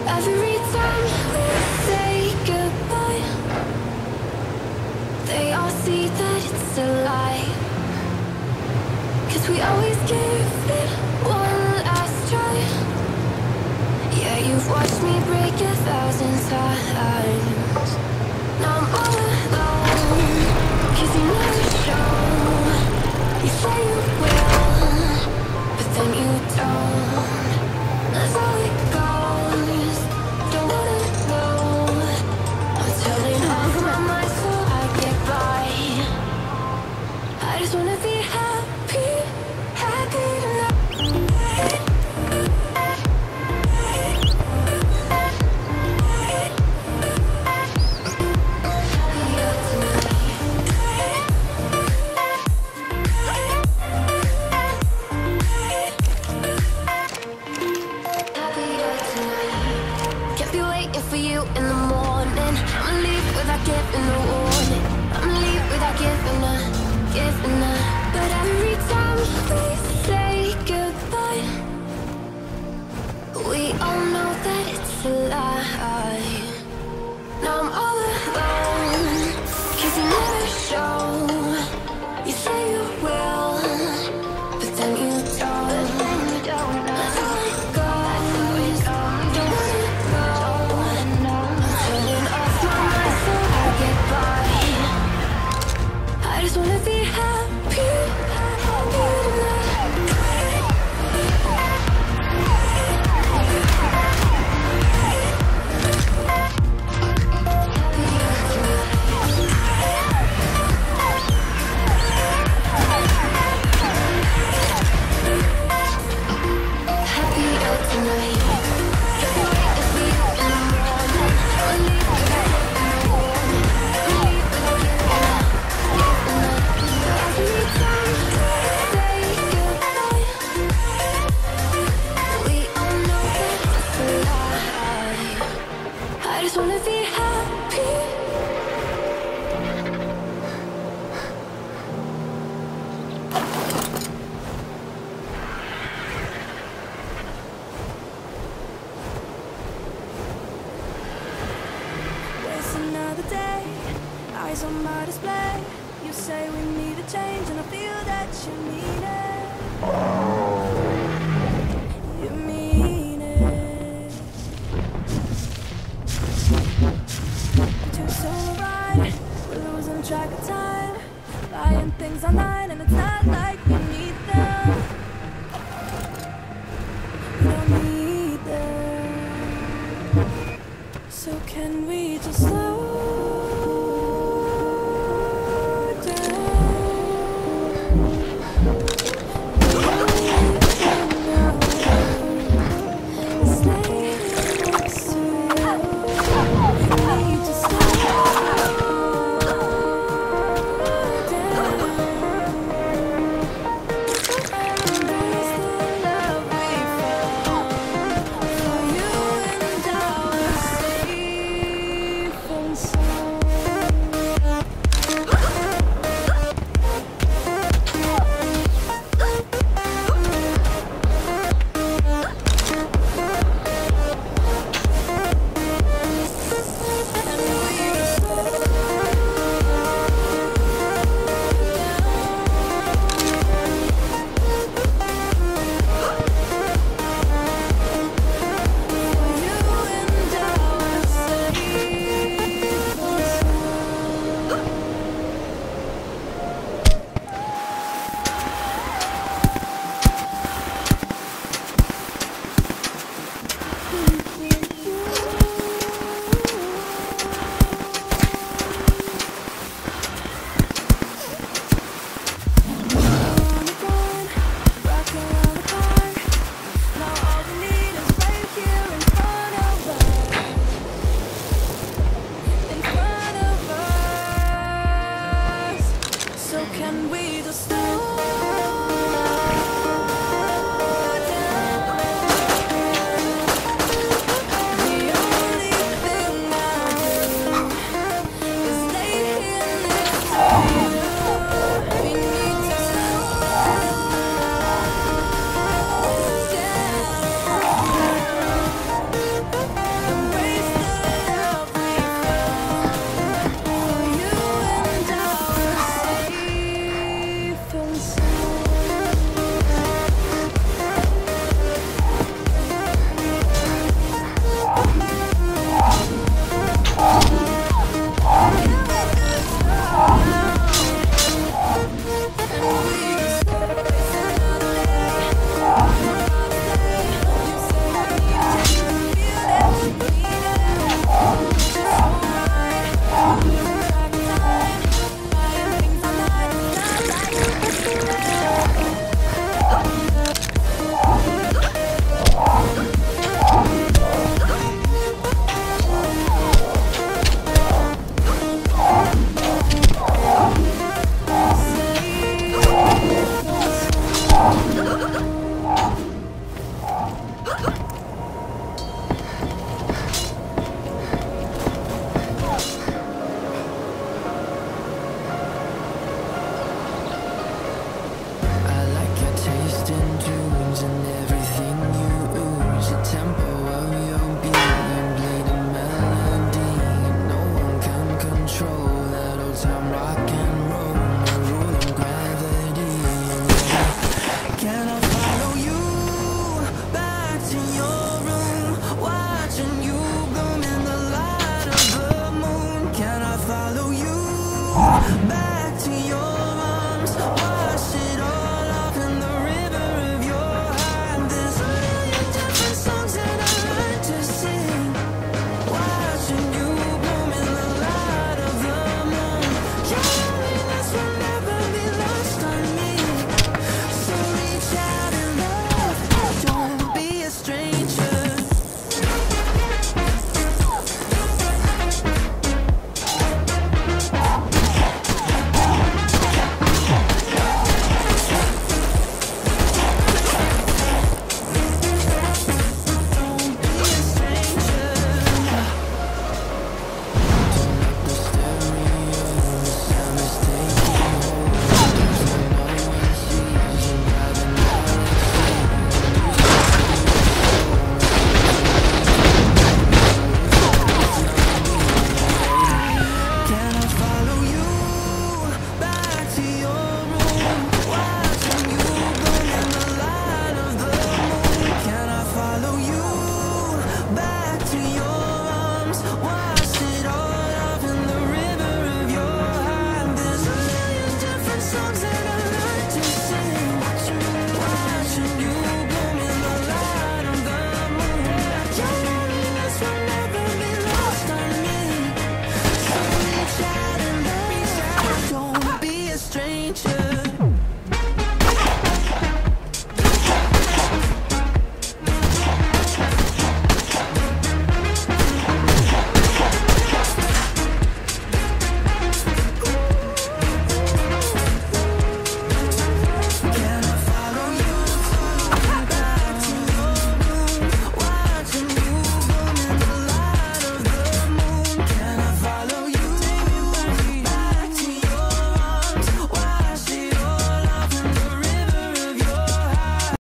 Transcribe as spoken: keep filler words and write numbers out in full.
Every time we say goodbye, they all see that it's a lie. 'Cause we always give it one last try. Yeah, you've watched me break a thousand times. Now I'm all alone, 'cause you never show. You say you will, but then you don't. That's how it goes. Don't wanna know. I'm turning off my mind so I get by. I just wanna be happy, happy tonight. For you in the morning, I'ma leave without giving a warning. I'ma leave without giving a, giving a. But every time we say goodbye, we all know that it's a lie. Now I'm all alone, 'cause you never show. You say you will, but then you don't. That's how it goes. Don't wanna I just wanna be happy, happy tonight. Happier tonight. I just wanna be happy. It's another day, eyes on my display. You say we need a change, and I feel that you mean it. You mean it. Too soon to ride, we're losing track of time. Buying things online, and it's not like